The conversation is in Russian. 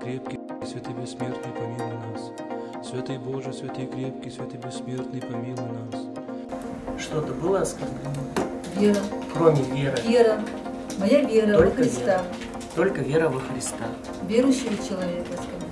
крепкий, святый бессмертный, помилуй нас. Святый Боже, святый крепкий, святый бессмертный, помилуй нас. Что-то было оскорблено? Вера. Кроме веры. Вера. Моя вера во Только Христа. вера. Только вера во Христа. Верующего человека оскорбляет.